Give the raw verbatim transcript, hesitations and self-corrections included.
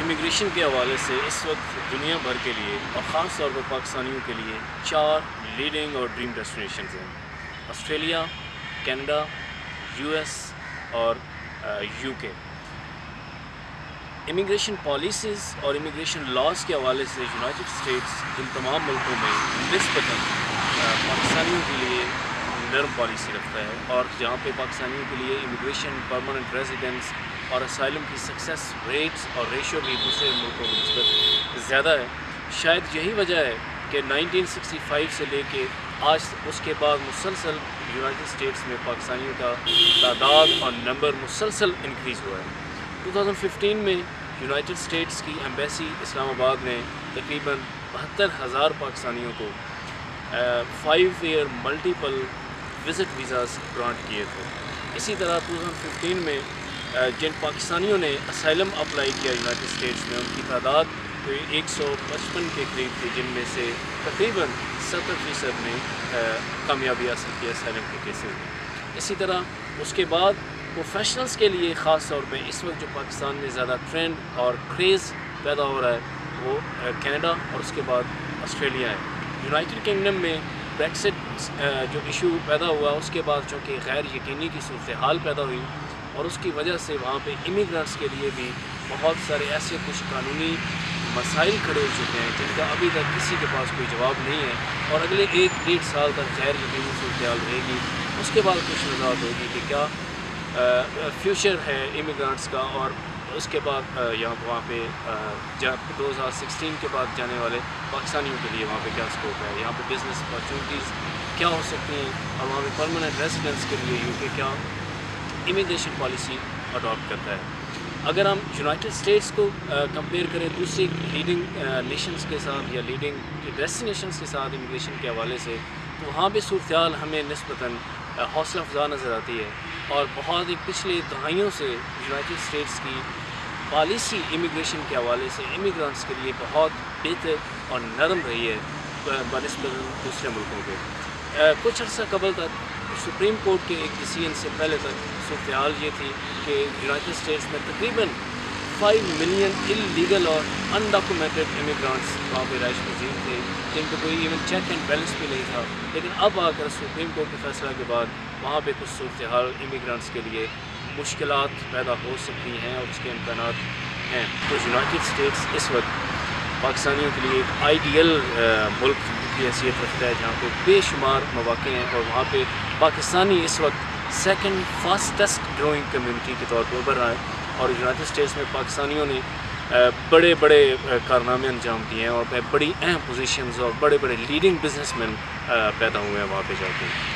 Immigration کے حوالے سے اس وقت دنیا بھر کے لیے اور خاص طور پر پاکستانیوں کے لیے چار لیڈنگ اور ڈریم ڈیسٹینیشنز ہیں: آسٹریلیا، کینیڈا، یو ایس اور یو کے۔ امیگریشن پالیسیز اور امیگریشن لاز کے حوالے سے یونائٹڈ اسٹیٹس ان تمام ملکوں میں نسبتاً پاکستانیوں کے لیے نرم پالیسی رکھتا ہے، اور جہاں پہ پاکستانیوں کے لیے امیگریشن، پرماننٹ ریزیڈنس اور اسائلم کی سکسیس ریٹس اور ریشو بھی دوسرے ملکوں کی نسبت زیادہ ہے۔ شاید یہی وجہ ہے کہ نائنٹین سکسٹی فائیو سے لے کے آج اس کے بعد مسلسل یونائٹڈ اسٹیٹس میں پاکستانیوں کا تعداد اور نمبر مسلسل انکریز ہوا ہے۔ ٹو تھاؤزنڈ ففٹین میں یونائٹڈ اسٹیٹس کی ایمبیسی اسلام آباد نے تقریباً بہتر ہزار پاکستانیوں کو five year multiple visit visas grant کیے تھے۔ اسی طرح ٹو تھاؤزنڈ ففٹین میں جن پاکستانیوں نے اسائلم اپلائی کیا یونائٹڈ اسٹیٹس میں، ان کی تعداد ایک سو پچپن کے قریب تھی، جن میں سے تقریباً ستر فیصد نے کامیابی حاصل کی اسائلم کے کیسز میں۔ اسی طرح اس کے بعد پروفیشنلز کے لیے خاص طور پہ اس وقت جو پاکستان میں زیادہ ٹرینڈ اور کریز پیدا ہو رہا ہے وہ کینیڈا اور اس کے بعد آسٹریلیا ہے۔ یونائٹڈ کنگڈم میں بریکسٹ جو ایشو پیدا ہوا، اس کے بعد چونکہ غیر یقینی کی صورتحال پیدا ہوئی، اور اس کی وجہ سے وہاں پہ امیگرینٹس کے لیے بھی بہت سارے ایسے کچھ قانونی مسائل کھڑے ہو چکے ہیں جن کا ابھی تک کسی کے پاس کوئی جواب نہیں ہے، اور اگلے ایک ڈیڑھ سال تک غیر یقینی صورتحال رہے گی۔ اس کے بعد کچھ وضاحت ہوگی کہ کیا فیوچر ہے امیگرینٹس کا، اور اس کے بعد یہاں وہاں پہ دو ہزار سکسٹین کے بعد جانے والے پاکستانیوں کے لیے وہاں پہ کیا اسکوپ ہے، یہاں پہ بزنس اپارچونیٹیز کیا ہو سکتی ہیں، اور وہاں پہ پرماننٹ ریزیڈنس کے لیے یو کے کیا امیگریشن پالیسی اڈاپٹ کرتا ہے۔ اگر ہم یونائٹڈ اسٹیٹس کو کمپیئر کریں دوسری لیڈنگ نیشنز کے ساتھ یا لیڈنگ ڈیسٹینیشنز کے ساتھ امیگریشن کے حوالے سے، تو وہاں پہ صورتحال ہمیں نسبتاً حوصلہ افزا نظر آتی ہے، اور بہت ہی پچھلے دہائیوں سے یونائٹڈ اسٹیٹس کی پالیسی امیگریشن کے حوالے سے امیگرینٹس کے لیے بہت بہتر اور نرم رہی ہے بنسبت دوسرے ملکوں کے۔ کچھ عرصہ قبل تک سپریم کورٹ کے ایک ڈیسیژن سے پہلے تک صورتحال یہ تھی کہ یونائٹڈ اسٹیٹس میں تقریباً فائیو ملین انلیگل اور انڈاکومنٹڈ امیگرانٹس وہاں پہ رہائش پذیر تھے، جن پہ کوئی ایون چیک اینڈ بیلنس بھی نہیں تھا، لیکن اب آ کر سپریم کورٹ کے فیصلہ کے بعد وہاں پہ کچھ صورتحال امیگرانٹس کے لیے مشکلات پیدا ہو سکتی ہیں اور اس کے امکانات ہیں۔ تو یونائٹڈ اسٹیٹس اس وقت پاکستانیوں کے لیے ایک آئیڈیل ملک کی حیثیت رکھتا ہے جہاں پہ بے شمار مواقع ہیں، اور وہاں پہ پاکستانی اس وقت سیکنڈ فاسٹسٹ گروئنگ کمیونٹی کے طور پہ ابھر رہا ہے، اور یونائٹڈ اسٹیٹس میں پاکستانیوں نے بڑے بڑے کارنامے انجام دیے ہیں، اور بڑی اہم پوزیشنز اور بڑے بڑے لیڈنگ بزنس مین پیدا ہوئے ہیں وہاں پہ جا کے۔